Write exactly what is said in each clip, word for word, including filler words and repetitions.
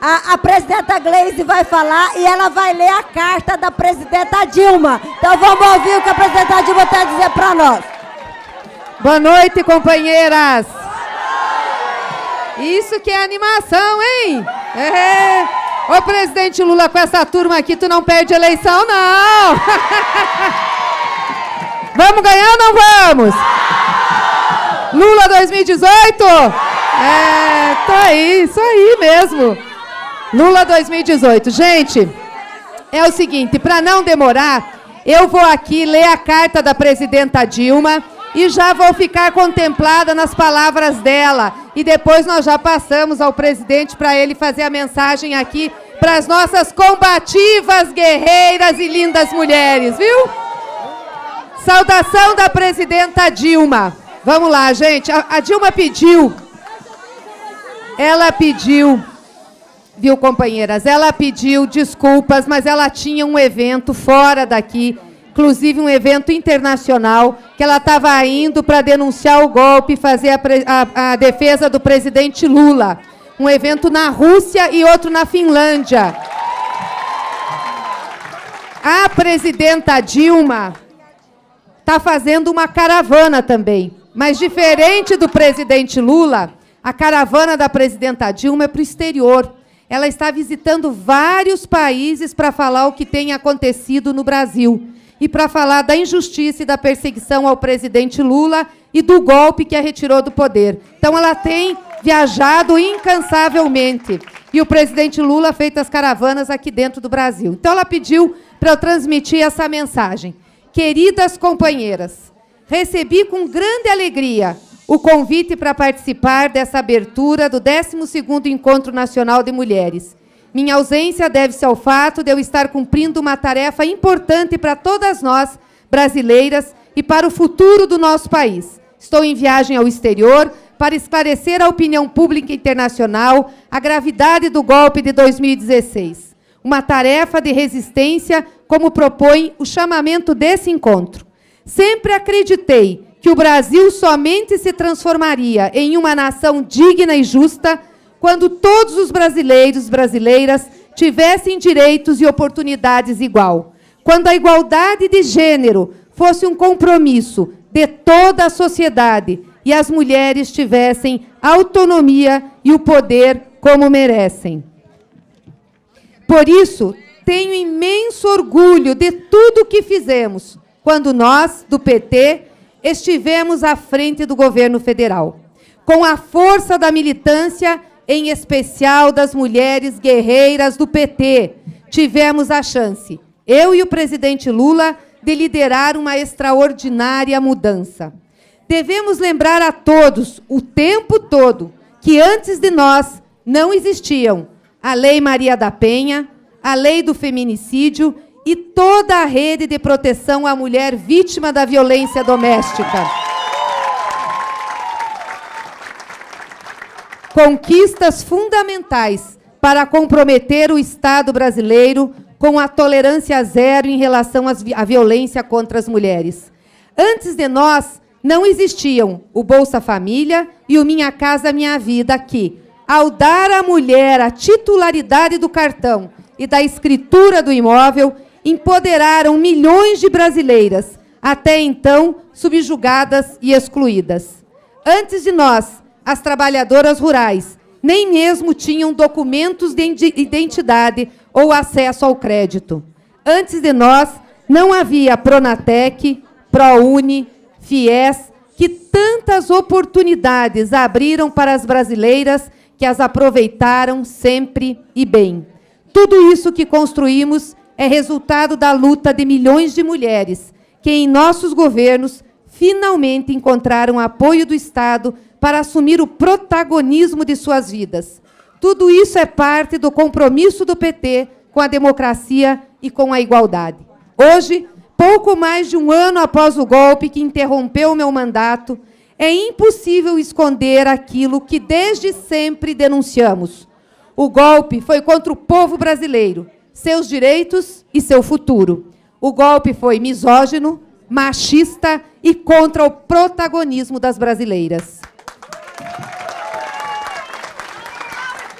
A, a presidenta Gleisi vai falar e ela vai ler a carta da presidenta Dilma. Então vamos ouvir o que a presidenta Dilma tem a dizer para nós. Boa noite, companheiras. Isso que é animação, hein? É. Ô, presidente Lula, com essa turma aqui, tu não perde eleição, não. Vamos ganhar ou não vamos? Lula dois mil e dezoito? É, tô aí, isso aí mesmo. Lula dois mil e dezoito. Gente, é o seguinte, para não demorar, eu vou aqui ler a carta da presidenta Dilma e já vou ficar contemplada nas palavras dela. E depois nós já passamos ao presidente para ele fazer a mensagem aqui para as nossas combativas, guerreiras e lindas mulheres, viu? Saudação da presidenta Dilma. Vamos lá, gente. A, a Dilma pediu, ela pediu, viu, companheiras? Ela pediu desculpas, mas ela tinha um evento fora daqui, inclusive um evento internacional, que ela estava indo para denunciar o golpe e fazer a, a, a defesa do presidente Lula. Um evento na Rússia e outro na Finlândia. A presidenta Dilma está fazendo uma caravana também. Mas, diferente do presidente Lula, a caravana da presidenta Dilma é para o exterior. Ela está visitando vários países para falar o que tem acontecido no Brasil. E para falar da injustiça e da perseguição ao presidente Lula e do golpe que a retirou do poder. Então, ela tem viajado incansavelmente. E o presidente Lula fez as caravanas aqui dentro do Brasil. Então, ela pediu para eu transmitir essa mensagem. Queridas companheiras, recebi com grande alegria o convite para participar dessa abertura do décimo segundo Encontro Nacional de Mulheres. Minha ausência deve-se ao fato de eu estar cumprindo uma tarefa importante para todas nós, brasileiras, e para o futuro do nosso país. Estou em viagem ao exterior para esclarecer à opinião pública internacional a gravidade do golpe de dois mil e dezesseis. Uma tarefa de resistência, como propõe o chamamento desse encontro. Sempre acreditei que o Brasil somente se transformaria em uma nação digna e justa quando todos os brasileiros e brasileiras tivessem direitos e oportunidades igual. Quando a igualdade de gênero fosse um compromisso de toda a sociedade e as mulheres tivessem autonomia e o poder como merecem. Por isso, tenho imenso orgulho de tudo que fizemos quando nós, do P T, estivemos à frente do governo federal. Com a força da militância, em especial das mulheres guerreiras do P T, tivemos a chance, eu e o presidente Lula, de liderar uma extraordinária mudança. Devemos lembrar a todos, o tempo todo, que antes de nós não existiam a Lei Maria da Penha, a Lei do Feminicídio e toda a rede de proteção à mulher vítima da violência doméstica. Conquistas fundamentais para comprometer o Estado brasileiro com a tolerância zero em relação à violência contra as mulheres. Antes de nós, não existiam o Bolsa Família e o Minha Casa Minha Vida, que, ao dar à mulher a titularidade do cartão e da escritura do imóvel, empoderaram milhões de brasileiras, até então subjugadas e excluídas. Antes de nós, as trabalhadoras rurais nem mesmo tinham documentos de identidade ou acesso ao crédito. Antes de nós, não havia Pronatec, ProUni, FIES, que tantas oportunidades abriram para as brasileiras que as aproveitaram sempre e bem. Tudo isso que construímos é resultado da luta de milhões de mulheres que, em nossos governos, finalmente encontraram apoio do Estado para assumir o protagonismo de suas vidas. Tudo isso é parte do compromisso do P T com a democracia e com a igualdade. Hoje, pouco mais de um ano após o golpe que interrompeu o meu mandato, é impossível esconder aquilo que desde sempre denunciamos. O golpe foi contra o povo brasileiro, seus direitos e seu futuro. O golpe foi misógino, machista e contra o protagonismo das brasileiras.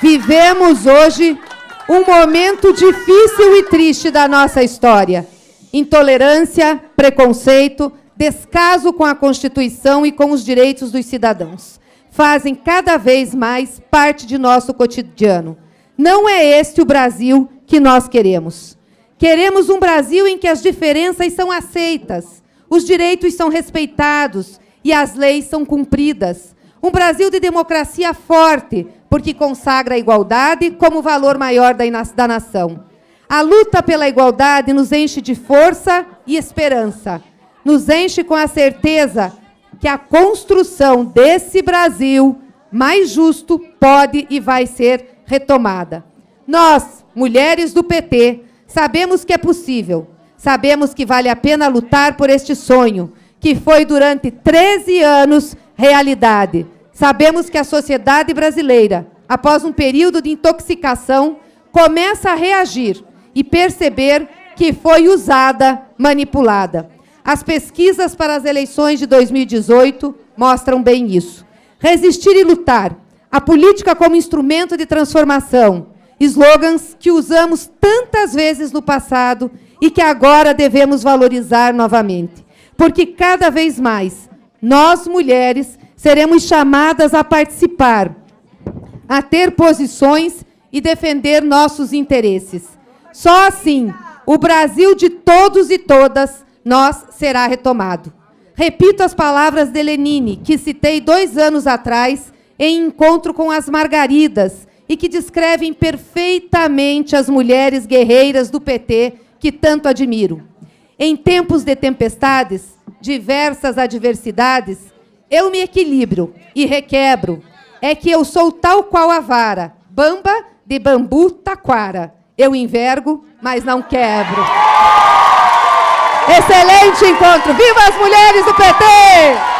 Vivemos hoje um momento difícil e triste da nossa história. Intolerância, preconceito, descaso com a Constituição e com os direitos dos cidadãos fazem cada vez mais parte de nosso cotidiano. Não é este o Brasil que nós queremos. Queremos um Brasil em que as diferenças são aceitas, os direitos são respeitados e as leis são cumpridas. Um Brasil de democracia forte, porque consagra a igualdade como valor maior da nação. A luta pela igualdade nos enche de força e esperança. Nos enche com a certeza que a construção desse Brasil mais justo pode e vai ser retomada. Nós, mulheres do P T, sabemos que é possível, sabemos que vale a pena lutar por este sonho, que foi durante treze anos realidade. Sabemos que a sociedade brasileira, após um período de intoxicação, começa a reagir e perceber que foi usada, manipulada. As pesquisas para as eleições de dois mil e dezoito mostram bem isso. Resistir e lutar, a política como instrumento de transformação, slogans que usamos tantas vezes no passado e que agora devemos valorizar novamente. Porque cada vez mais, nós, mulheres, seremos chamadas a participar, a ter posições e defender nossos interesses. Só assim, o Brasil de todos e todas, nós, será retomado. Repito as palavras de Lenine, que citei dois anos atrás, em encontro com as Margaridas, e que descrevem perfeitamente as mulheres guerreiras do P T, que tanto admiro. Em tempos de tempestades, diversas adversidades, eu me equilibro e requebro. É que eu sou tal qual a vara, bamba de bambu taquara. Eu envergo, mas não quebro. Excelente encontro! Viva as mulheres do P T!